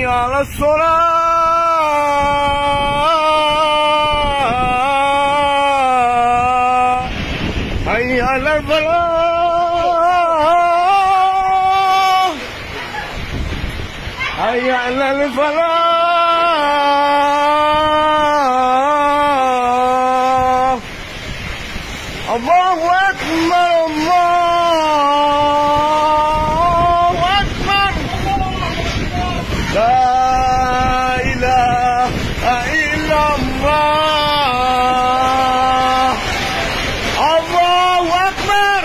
على الصلاة حي على الفلاح حي على الفلاح الله أكبر الله أكبر لا إله إلا الله الله أكبر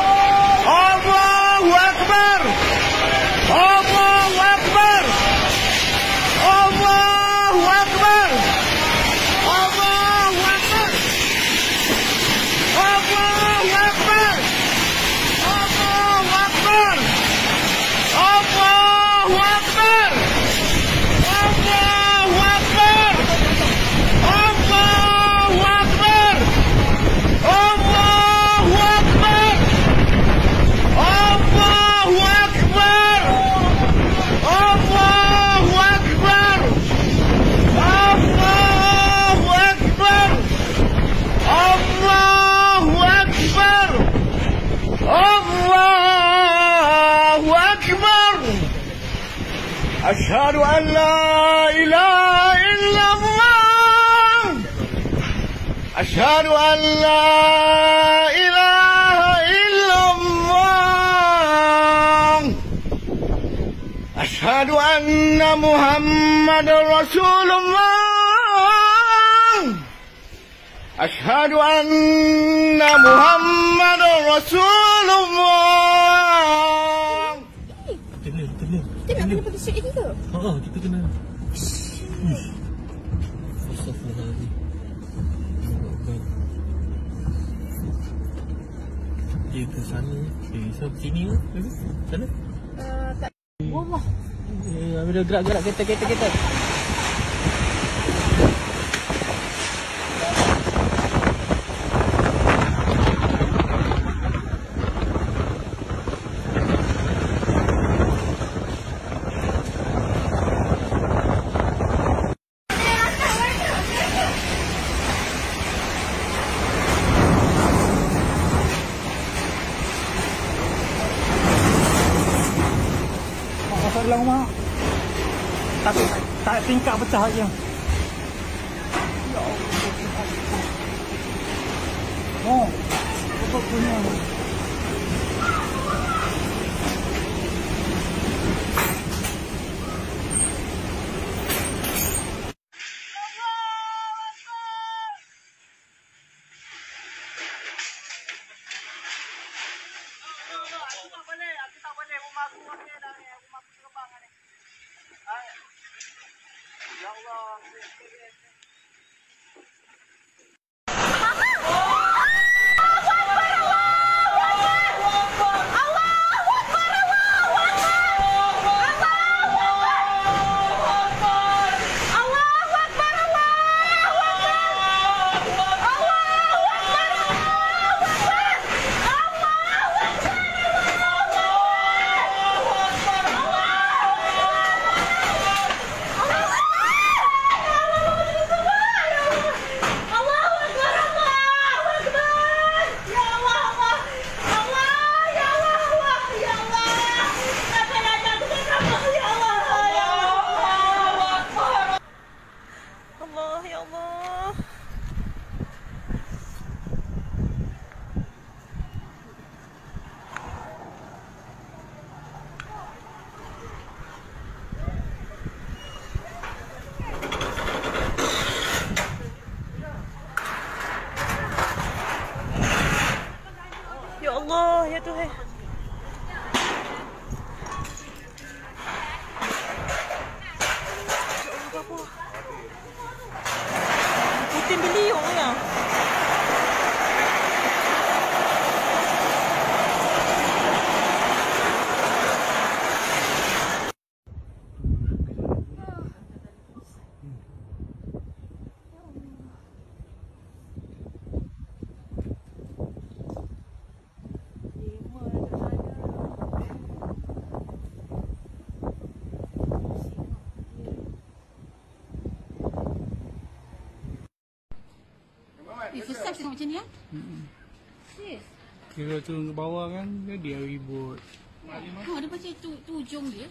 الله أكبر الله أكبر الله أكبر الله أكبر الله أكبر الله أكبر الله أكبر الله أكبر الله أكبر الله أكبر الله أكبر الله أكبر الله أكبر الله أكبر الله أكبر أشهد أن لا إله إلا الله أشهد أن لا إله إلا الله أشهد أن محمد رسول الله أشهد أن محمد رسول الله. Kena. Kita nak kena pergi syek juga. Kita kena. Astagfirullahaladzim. Dia ke sana. So sini ke? Sana? Tak. Wah. Ambil dah gerak kereta. Pasal dalam rumah. Tapi tak tingkap pecah aja. Oh, apa punya? Ya Allah. Allah, ya Tuhan. Putin beliung ya. macam ni ya? Sis. Kira turun ke bawah kan, dia ribut. Oh, ada macam tu ujung dia.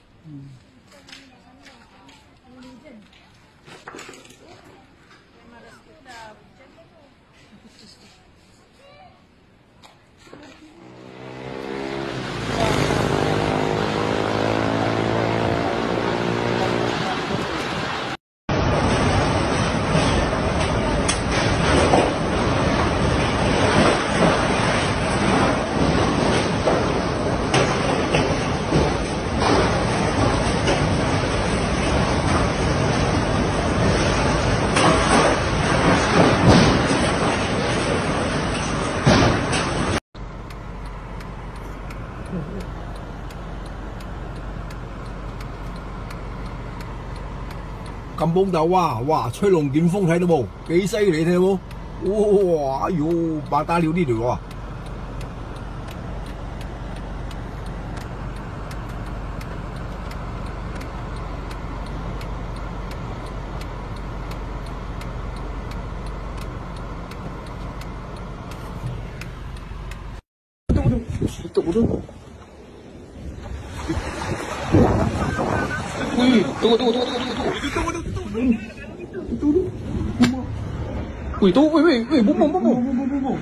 Kampung豆啊，哇，吹龍捲風睇到冇？幾犀利睇到冇？哇，哎呦，百打了呢條啊！Wih, bom.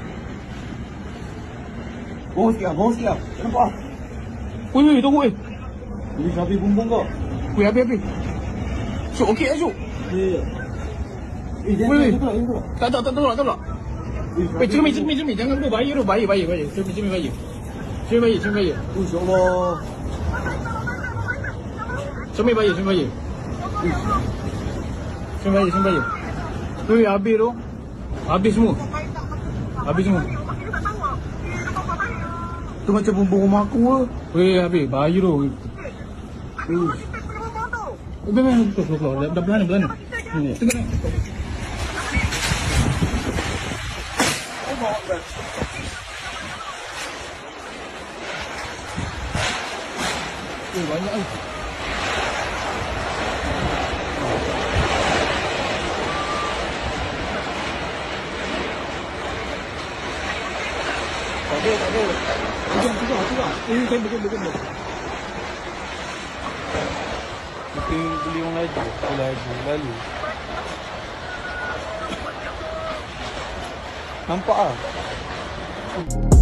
Bawa siap. Kenapa? Wih, tunggu wih. Ini sapi bumbung kau. Wih, habis. Syuk, okey lah Syuk. Ya. Wih. Tak. Wih, cermin. Jangan dulu, bahaya. Cermin bahaya. InsyaAllah. Cermin bahaya. Cermin bahaya. Wih, habis tu. Habis semua. Tu macam bumbung rumah aku ke. Weh, habis. Bahaya tu. Memang keluar. Dah belana. Ni. Tengok. Banyak ni. Tak ada. Tukar. Ini kan betul. Mungkin beli orang lalu. Nampak ah.